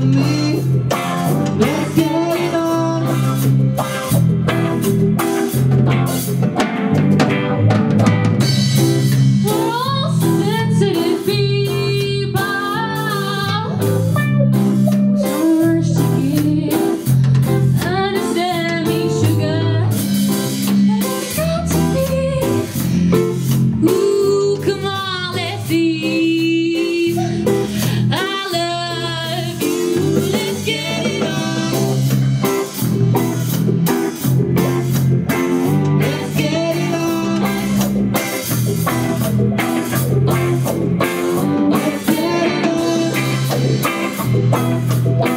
me. Let's get it on. We're all sensitive people, so much to give. Understand me, sugar. It's got to be. Ooh, come on, let's see. I love you. Let's get it on. Let's get it on. Let's get it on.